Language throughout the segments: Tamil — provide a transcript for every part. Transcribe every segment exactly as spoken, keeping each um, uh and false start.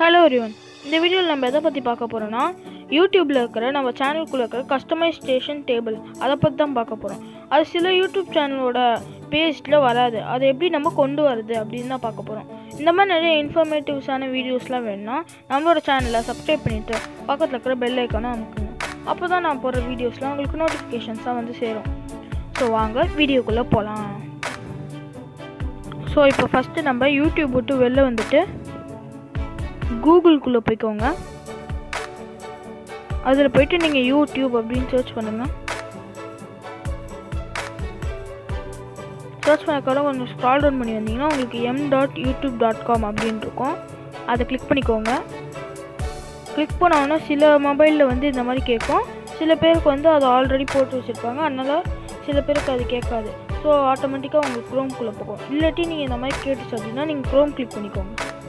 Hello everyone. இந்த வீடியோல நம்ம எதை பத்தி பார்க்க போறோம்னா YouTubeல இருக்கிற நம்ம சேனலுக்குள்ள இருக்கிற customization table அத பத்தி தான் பார்க்க போறோம். அது சில YouTube சேனலோட பேஜ்ல வராது. அதை எப்படி நம்ம கொண்டு வரது அப்படினு தான் பார்க்க போறோம். இந்த மாதிரி நிறைய இன்ஃபர்மேட்டிவ்ஸான வீடியோஸ்லாம் வேணும்னா நம்மளோட சேனலை சப்ஸ்கிரைப் பண்ணிட்டு பக்கத்துல இருக்கிற பெல் ஐகானை அமுக்குங்க. அப்பதான் நான் போற வீடியோஸ்லாம் உங்களுக்கு நோட்டிஃபிகேஷன்ஸா வந்து சேரும். சோ வாங்க வீடியோக்குள்ள போலாம். சோ இப்போ ஃபர்ஸ்ட் நம்ம YouTube விட்டு வெளில வந்துட்டு Google குள்ள போய்க்கோங்க. அதுல போய்ட்டு நீங்க YouTube அப்படினு சர்ச் பண்ணுங்க. சர்ச் பண்ணக்கற கொஞ்சம் ஸ்க்ரால் டவுன் பண்ணி வந்தீங்கன்னா உங்களுக்கு m dot youtube dot com அப்படினு இருக்கும். அதை கிளிக் பண்ணிக்கோங்க. கிளிக் பண்ணானே சில மொபைல்ல வந்து இந்த மாதிரி கேட்கும். சில பேருக்கு வந்து அது ஆல்ரெடி போட்டு வச்சிருப்பாங்க. அதனால சில பேருக்கு அது கேட்காது. ஸோ ஆட்டோமேட்டிக்கா உங்களுக்கு Chrome குள்ள போகும். இல்லாட்டி நீங்க இந்த மாதிரி கேட்டுச்சு அப்படின்னா நீங்க Chrome கிளிக் பண்ணிக்கோங்க.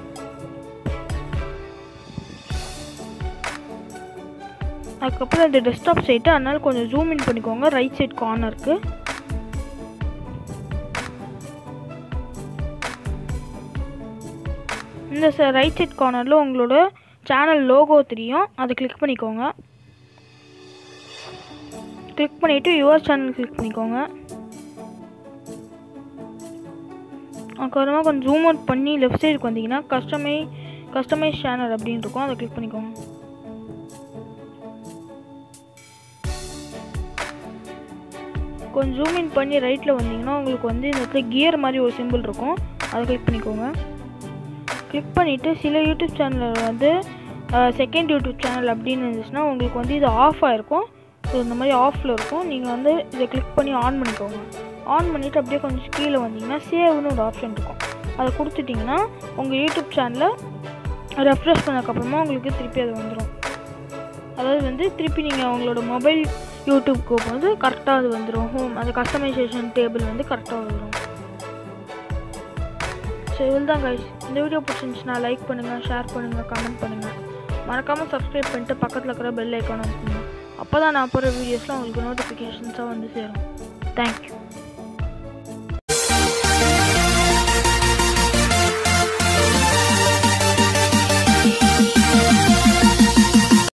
அதுக்கப்புறம் இந்த டெஸ்க்டாப் சைட்டு அதனால கொஞ்சம் ஜூம் இன் பண்ணிக்கோங்க ரைட் சைட் கார்னருக்கு. இந்த ரைட் சைட் கார்னரில் உங்களோட சேனல் லோகோ தெரியும். அதை கிளிக் பண்ணிக்கோங்க. கிளிக் பண்ணிவிட்டு யுவர் சேனல் கிளிக் பண்ணிக்கோங்க. அதுக்கப்புறமா கொஞ்சம் ஜூம் அவுட் பண்ணி லெஃப்ட் சைடுக்கு வந்தீங்கன்னா கஸ்டமை கஸ்டமைஸ் சேனல் அப்படின்னு இருக்கும். அதை கிளிக் பண்ணிக்கோங்க. கொஞ்சம் ஜூம் இன் பண்ணி ரைட்டில் வந்தீங்கன்னா உங்களுக்கு வந்து இந்த இடத்துல கியர் மாதிரி ஒரு சிம்பிள் இருக்கும். அதை கிளிக் பண்ணிக்கோங்க. கிளிக் பண்ணிவிட்டு சில யூடியூப் சேனலில் வந்து செகண்ட் யூடியூப் சேனல் அப்படின்னு இருந்துச்சுன்னா உங்களுக்கு வந்து இது ஆஃப் ஆகிருக்கும். ஸோ இந்த மாதிரி ஆஃபில் இருக்கும். நீங்கள் வந்து இதை கிளிக் பண்ணி ஆன் பண்ணிக்கோங்க. ஆன் பண்ணிவிட்டு அப்படியே கொஞ்சம் கீழே வந்தீங்கன்னா சேவ்னு ஒரு ஆப்ஷன் இருக்கும். அதை கொடுத்துட்டிங்கன்னா உங்கள் யூடியூப் சேனலை ரெஃப்ரெஷ் பண்ணதுக்கப்புறமா உங்களுக்கு திருப்பி அது வந்துடும். அதாவது வந்து திருப்பி நீங்கள் உங்களோட மொபைல் யூடியூப்க்கு வந்து கரெக்டாக அது வந்துடும். ஹோம் அந்த கஸ்டமைசேஷன் டேபிள் வந்து கரெக்டாக வந்துடும். ஸோ இதில் தான் கைஸ். இந்த வீடியோ பிடிச்சிருந்துச்சுன்னா லைக் பண்ணுங்கள், ஷேர் பண்ணுங்கள், கமெண்ட் பண்ணுங்கள். மறக்காமல் சப்ஸ்கிரைப் பண்ணிட்டு பக்கத்தில் இருக்கிற பெல் ஐக்கான் அமுக்குங்க. அப்போ தான் நான் போகிற வீடியோஸ்லாம் உங்களுக்கு நோட்டிஃபிகேஷன்ஸாக வந்து சேரும். தேங்க்யூ.